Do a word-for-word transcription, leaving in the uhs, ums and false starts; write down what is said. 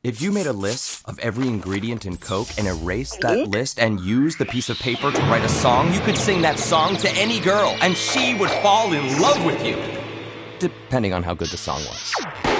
If you made a list of every ingredient in Coke and erased that list and used the piece of paper to write a song, you could sing that song to any girl, and she would fall in love with you. Depending on how good the song was.